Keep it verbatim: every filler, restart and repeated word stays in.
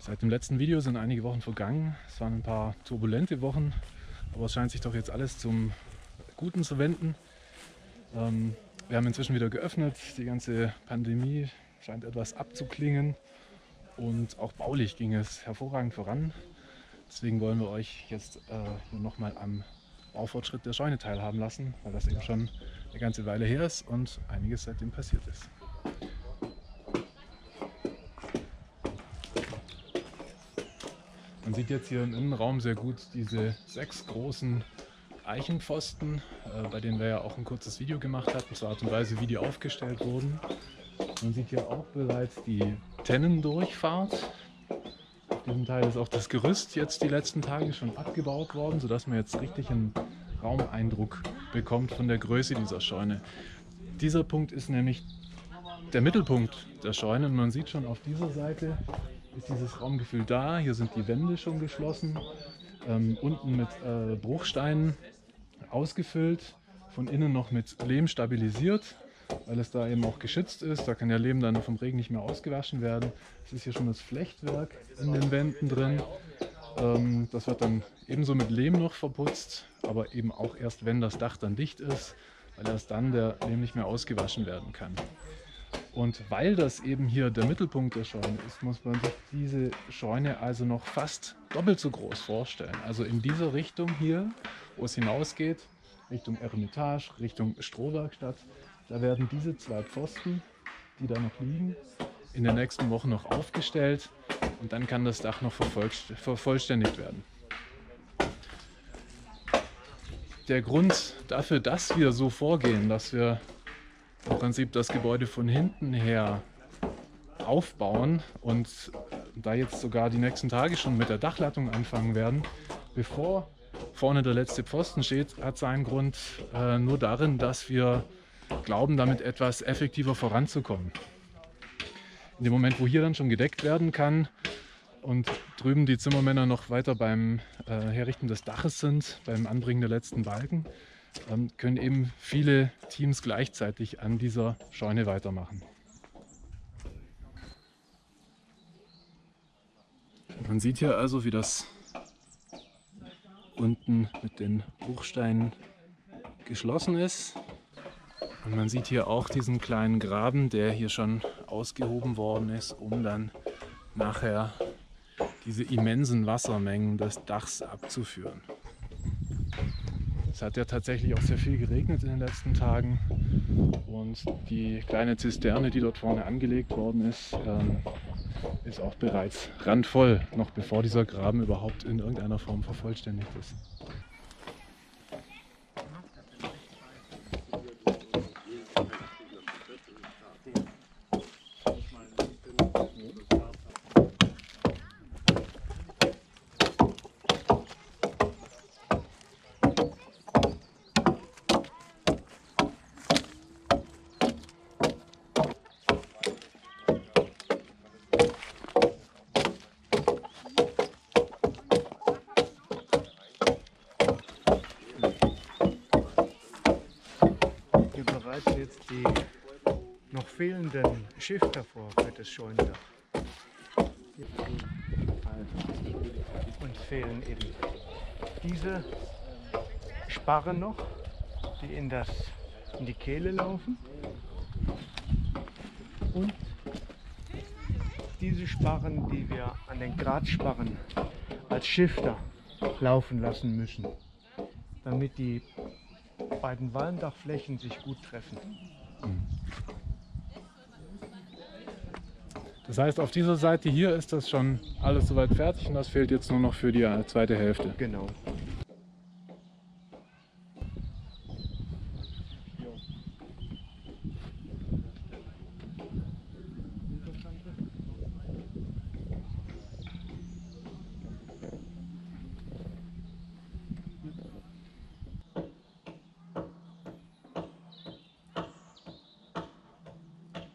Seit dem letzten Video sind einige Wochen vergangen. Es waren ein paar turbulente Wochen, aber es scheint sich doch jetzt alles zum Guten zu wenden. Ähm, wir haben inzwischen wieder geöffnet, die ganze Pandemie scheint etwas abzuklingen und auch baulich ging es hervorragend voran. Deswegen wollen wir euch jetzt äh, nochmal am Baufortschritt der Scheune teilhaben lassen, weil das eben schon eine ganze Weile her ist und einiges seitdem passiert ist. Man sieht jetzt hier im Innenraum sehr gut diese sechs großen Eichenpfosten, äh, bei denen wir ja auch ein kurzes Video gemacht hatten, zur Art und Weise, wie die aufgestellt wurden. Man sieht hier auch bereits die Tennendurchfahrt. Auf diesem Teil ist auch das Gerüst jetzt die letzten Tage schon abgebaut worden, sodass man jetzt richtig einen Raumeindruck bekommt von der Größe dieser Scheune. Dieser Punkt ist nämlich der Mittelpunkt der Scheune und man sieht schon auf dieser Seite ist dieses Raumgefühl da. Hier sind die Wände schon geschlossen, ähm, unten mit äh, Bruchsteinen ausgefüllt, von innen noch mit Lehm stabilisiert, weil es da eben auch geschützt ist. Da kann der Lehm dann vom Regen nicht mehr ausgewaschen werden. Es ist hier schon das Flechtwerk in den Wänden drin. Ähm, das wird dann ebenso mit Lehm noch verputzt, aber eben auch erst, wenn das Dach dann dicht ist, weil erst dann der Lehm nicht mehr ausgewaschen werden kann. Und weil das eben hier der Mittelpunkt der Scheune ist, muss man sich diese Scheune also noch fast doppelt so groß vorstellen. Also in dieser Richtung hier, wo es hinausgeht, Richtung Eremitage, Richtung Strohwerkstatt, da werden diese zwei Pfosten, die da noch liegen, in den nächsten Wochen noch aufgestellt und dann kann das Dach noch vervollständigt werden. Der Grund dafür, dass wir so vorgehen, dass wir im Prinzip das Gebäude von hinten her aufbauen und da jetzt sogar die nächsten Tage schon mit der Dachlattung anfangen werden, bevor vorne der letzte Pfosten steht, hat seinen Grund äh, nur darin, dass wir glauben, damit etwas effektiver voranzukommen. In dem Moment, wo hier dann schon gedeckt werden kann und drüben die Zimmermänner noch weiter beim äh, Herrichten des Daches sind, beim Anbringen der letzten Balken, dann können eben viele Teams gleichzeitig an dieser Scheune weitermachen. Man sieht hier also, wie das unten mit den Bruchsteinen geschlossen ist. Und man sieht hier auch diesen kleinen Graben, der hier schon ausgehoben worden ist, um dann nachher diese immensen Wassermengen des Dachs abzuführen. Es hat ja tatsächlich auch sehr viel geregnet in den letzten Tagen und die kleine Zisterne, die dort vorne angelegt worden ist, ähm, ist auch bereits randvoll, noch bevor dieser Graben überhaupt in irgendeiner Form vervollständigt ist. Jetzt die noch fehlenden Schifter vor für das Scheunendach. Uns fehlen eben diese Sparren noch, die in, das, in die Kehle laufen, und diese Sparren, die wir an den Gratsparren als Schifter laufen lassen müssen, damit die beiden Walmdachflächen sich gut treffen. Das heißt, auf dieser Seite hier ist das schon alles soweit fertig und das fehlt jetzt nur noch für die zweite Hälfte. Genau.